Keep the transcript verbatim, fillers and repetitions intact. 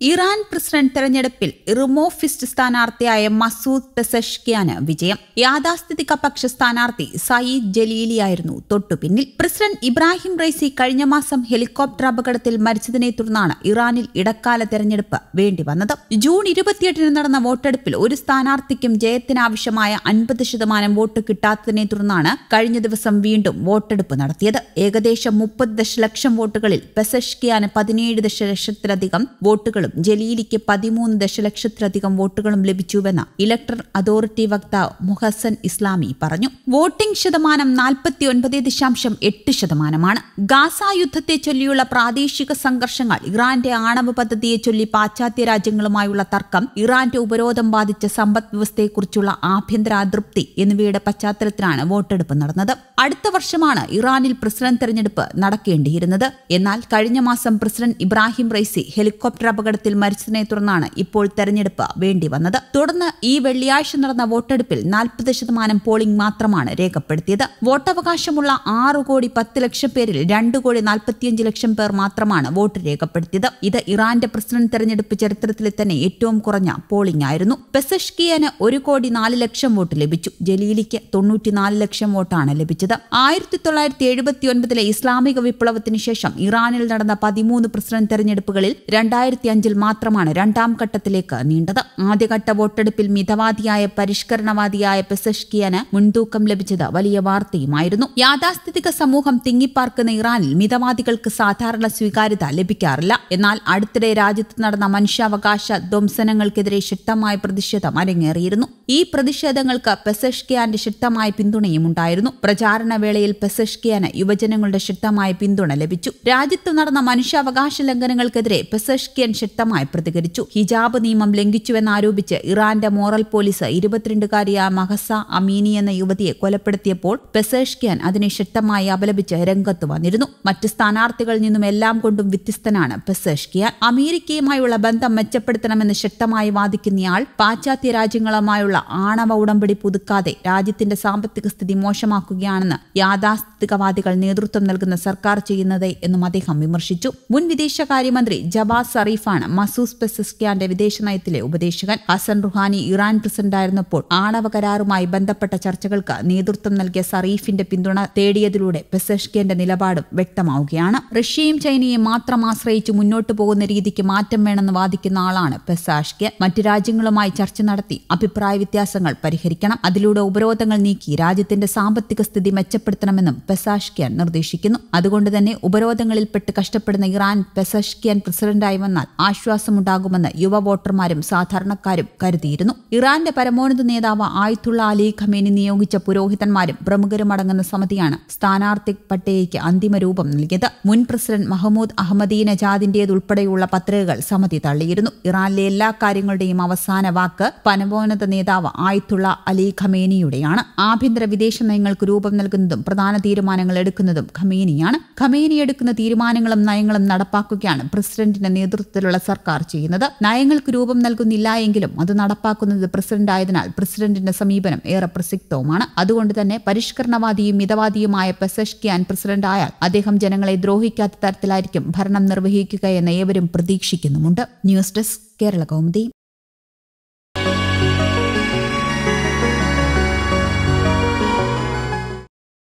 Iran president തെരഞ്ഞെടുപ്പിൽ റിമോഫിസ്റ്റ് സ്ഥാനാർത്ഥിയായ മസൂദ് പെസഷ്കിയാന് വിജയം. യാഥാസ്ഥിതിക പക്ഷ സ്ഥാനാർത്ഥി സയീദ് ജലീലിയായിരുന്നു തൊട്ടുപിന്നിൽ. പ്രസിഡന്റ് ഇബ്രാഹിം റൈസി കഴിഞ്ഞ മാസം ഹെലികോപ്റ്റർ അപകടത്തിൽ മരിച്ചതിനെ തുടർന്നാണ് ഇറാനിൽ ഇടക്കാല തെരഞ്ഞെടുപ്പ് വേണ്ടിവന്നത്. ജൂൺ ഇരുപത്തിയെട്ടിന് നടന്ന വോട്ടെടുപ്പിൽ ഒരു സ്ഥാനാർത്ഥിക്കും ജയത്തിനാവശ്യമായ അൻപത് ശതമാനം വോട്ട് കിട്ടാത്തതിനെ തുടർന്നാണ് കഴിഞ്ഞ ദിവസം വീണ്ടും വോട്ടെടുപ്പ് നടത്തിയത്. ഏകദേശം മുപ്പത് ദശലക്ഷം വോട്ടുകളിൽ പെസഷ്കിയാന് പതിനേഴ് ദശലക്ഷത്തിലധികം വോട്ടുകളും ജലീലിക്ക് പതിമൂന്ന് ദശലക്ഷത്തിലധികം വോട്ടുകളും ലഭിച്ചുവെന്ന് ഇലക്ടറൽ അതോറിറ്റി വക്താവ് മുഹസൻ ഇസ്ലാമി പറഞ്ഞു. വോട്ടിംഗ് ശതമാനം നാൽപ്പത്തിയൊൻപത് ദശാംശം എട്ട് ശതമാനമാണ്. ഗാസ യുദ്ധത്തെ ചൊല്ലിയുള്ള പ്രാദേശിക സംഘർഷങ്ങൾ, ഇറാന്റെ ആണവ പദ്ധതിയെ ചൊല്ലി പാശ്ചാത്യ രാജ്യങ്ങളുമായുള്ള തർക്കം, ഇറാന്റെ ഉപരോധം ബാധിച്ച സമ്പദ് വ്യവസ്ഥയെക്കുറിച്ചുള്ള ആഭ്യന്തര അതൃപ്തി എന്നിവയുടെ പശ്ചാത്തലത്തിലാണ് വോട്ടെടുപ്പ് നടന്നത്. അടുത്ത വർഷമാണ് ഇറാനിൽ പ്രസിഡന്റ് തെരഞ്ഞെടുപ്പ് നടക്കേണ്ടിയിരുന്നത്. എന്നാൽ കഴിഞ്ഞ മാസം പ്രസിഡന്റ് ഇബ്രാഹിം റൈസി ഹെലികോപ്റ്റർ അപകടത്തിൽ മരിച്ചതിനെ തുടർന്നാണ് ഇപ്പോൾ തെരഞ്ഞെടുപ്പ് വേണ്ടിവന്നത്. തുടർന്ന് ഈ വെള്ളിയാഴ്ച നടന്ന വോട്ടെടുപ്പിൽ നാൽപ്പത് ശതമാനം പോളിംഗ് മാത്രമാണ് രേഖപ്പെടുത്തിയത്. വോട്ടവകാശമുള്ള ആറ് കോടി പത്ത് ലക്ഷം പേരിൽ രണ്ട് കോടി നാൽപ്പത്തിയഞ്ച് ലക്ഷം പേർ മാത്രമാണ് വോട്ട് രേഖപ്പെടുത്തിയത്. ഇത് ഇറാന്റെ പ്രസിഡന്റ് തെരഞ്ഞെടുപ്പ് ചരിത്രത്തിലെ തന്നെ ഏറ്റവും കുറഞ്ഞ പോളിംഗ് ആയിരുന്നു. പെസഷ്കിയാന് ഒരു കോടി നാല് ലക്ഷം വോട്ട് ലഭിച്ചു. ജലീലിക്ക് തൊണ്ണൂറ്റിനാല് ലക്ഷം വോട്ടാണ് ലഭിച്ചത്. ആയിരത്തി തൊള്ളായിരത്തി എഴുപത്തി ഒൻപതിലെ ഇസ്ലാമിക വിപ്ലവത്തിന് ശേഷം ഇറാനിൽ നടന്ന പതിമൂന്ന് പ്രസിഡന്റ് തെരഞ്ഞെടുപ്പുകളിൽ രണ്ടായിരത്തി അഞ്ചിൽ മാത്രമാണ് രണ്ടാം ഘട്ടത്തിലേക്ക് നീണ്ടത്. ആദ്യഘട്ട വോട്ടെടുപ്പിൽ മിതവാദിയായ പരിഷ്കരണവാദിയായ പെസഷ്കിയാന് മുൻതൂക്കം ലഭിച്ചത് വലിയ വാർത്തയുമായിരുന്നു. യാഥാസ്ഥിതിക സമൂഹം തിങ്ങിപ്പാർക്കുന്ന ഇറാനിൽ മിതവാദികൾക്ക് സാധാരണ സ്വീകാര്യത ലഭിക്കാറില്ല. എന്നാൽ അടുത്തിടെ രാജ്യത്ത് നടന്ന മനുഷ്യാവകാശ ധ്വംസനങ്ങൾക്കെതിരെ ശക്തമായ പ്രതിഷേധം അരങ്ങേറിയിരുന്നു. ഈ പ്രതിഷേധങ്ങൾക്ക് പെസഷ്കിയാന്റെ ശക്തമായ പിന്തുണയും ഉണ്ടായിരുന്നു. പ്രചാരണ വേളയിൽ പെസഷ്കിയാന് യുവജനങ്ങളുടെ ശക്തമായ പിന്തുണ ലഭിച്ചു. രാജ്യത്ത് നടന്ന മനുഷ്യാവകാശ ലംഘനങ്ങൾക്കെതിരെ പെസഷ്കിയൻ ശക്തമായി പ്രതികരിച്ചു. ഹിജാബ് നിയമം ലംഘിച്ചുവെന്നാരോപിച്ച് ഇറാന്റെ മോറൽ പോലീസ് ഇരുപത്തിരണ്ടുകാരിയായ മഹസ അമീനി എന്ന യുവതിയെ കൊലപ്പെടുത്തിയപ്പോൾ പെസഷ്കിയാൻ അതിനെ ശക്തമായി അപലപിച്ച് രംഗത്ത് വന്നിരുന്നു. മറ്റ് സ്ഥാനാർത്ഥികളിൽ നിന്നും എല്ലാം കൊണ്ടും വ്യത്യസ്തനാണ് പെസഷ്കിയാൻ. അമേരിക്കയുമായുള്ള ബന്ധം മെച്ചപ്പെടുത്തണമെന്ന് ശക്തമായി വാദിക്കുന്നയാൾ പാശ്ചാത്യ രാജ്യങ്ങളുമായുള്ള ആണവ ഉടമ്പടി പുതുക്കാതെ രാജ്യത്തിന്റെ സാമ്പത്തിക സ്ഥിതി മോശമാക്കുകയാണെന്ന് യാഥാസ്ഥിതികവാദികൾ നേതൃത്വം നൽകുന്ന സർക്കാർ ചെയ്യുന്നത് എന്നും അദ്ദേഹം വിമർശിച്ചു. മുൻ വിദേശകാര്യമന്ത്രി ജവാദ് സറീഫാണ് മസൂദ് പെസഷ്കിയാന്റെ വിദേശ നയത്തിലെ ഉപദേശകൻ. ഹസൻ റുഹാനി ഇറാൻ പ്രസിഡന്റായിരുന്നപ്പോൾ ആണവ കരാറുമായി ബന്ധപ്പെട്ട ചർച്ചകൾക്ക് നേതൃത്വം നൽകിയ സറീഫിന്റെ പിന്തുണ തേടിയതിലൂടെ പെസഷ്കിയാന്റെ നിലപാടും വ്യക്തമാവുകയാണ്. റഷ്യയും ചൈനയും മാത്രം ആശ്രയിച്ച് മുന്നോട്ടു പോകുന്ന രീതിക്ക് മാറ്റം വേണമെന്ന് വാദിക്കുന്ന ആളാണ് പെസഷ്കിയാൻ. മറ്റ് രാജ്യങ്ങളുമായി ചർച്ച നടത്തി അഭിപ്രായ വ്യത്യാസങ്ങൾ പരിഹരിക്കണം. അതിലൂടെ ഉപരോധങ്ങൾ നീക്കി രാജ്യത്തിന്റെ സാമ്പത്തിക സ്ഥിതി മെച്ചപ്പെടുത്തണമെന്നും പെസഷ്കിയാൻ നിർദ്ദേശിക്കുന്നു. അതുകൊണ്ട് തന്നെ ഉപരോധങ്ങളിൽപ്പെട്ട് കഷ്ടപ്പെടുന്ന ഇറാൻ പെസഷ്കിയാൻ പ്രസിഡന്റായി വന്നാൽ ആശ്വാസമുണ്ടാകുമെന്ന് യുവ വോട്ടർമാരും സാധാരണക്കാരും കരുതിയിരുന്നു. ഇറാന്റെ പരമോന്നത നേതാവ് ആയത്തുള്ള അലി ഖമേനി നിയോഗിച്ച പുരോഹിതന്മാരും പ്രമുഖരും അടങ്ങുന്ന സമിതിയാണ് സ്ഥാനാർത്ഥി പട്ടികയ്ക്ക് അന്തിമ രൂപം നൽകിയത്. മുൻ പ്രസിഡന്റ് മഹ്മൂദ് അഹമ്മദീനജാദിന്റേതുൾപ്പെടെയുള്ള പത്രികകൾ സമിതി തള്ളിയിരുന്നു. ഇറാനിലെ എല്ലാ കാര്യങ്ങളുടെയും അവസാന വാക്ക് പരമോന്നത നേതാവ് ആയത്തുള്ള അലി ഖമേനിയുടെയാണ്. ആഭ്യന്തര വിദേശ നയങ്ങൾക്ക് രൂപം നൽകുന്നതും പ്രധാന തീരുമാനങ്ങൾ എടുക്കുന്നതും ഖമേനിയാണ്. ഖമേനി എടുക്കുന്ന തീരുമാനങ്ങളും നയങ്ങളും നടപ്പാക്കുകയാണ് പ്രസിഡന്റിന്റെ നേതൃത്വത്തിലുള്ള സർക്കാർ ചെയ്യുന്നത്. നയങ്ങൾക്ക് രൂപം നൽകുന്നില്ല എങ്കിലും അത് നടപ്പാക്കുന്നത് പ്രസിഡന്റ് ആയതിനാൽ പ്രസിഡന്റിന്റെ സമീപനം ഏറെ പ്രസക്തവുമാണ്. അതുകൊണ്ട് തന്നെ പരിഷ്കരണവാദിയും മിതവാദിയുമായ പെസഷ്കിയാൻ പ്രസിഡന്റായാൽ അദ്ദേഹം ജനങ്ങളെ ദ്രോഹിക്കാത്ത തരത്തിലായിരിക്കും ഭരണം നിർവഹിക്കുകയെന്ന് ഏവരും പ്രതീക്ഷിക്കുന്നുമുണ്ട്. News desk Kerala Kaumudi.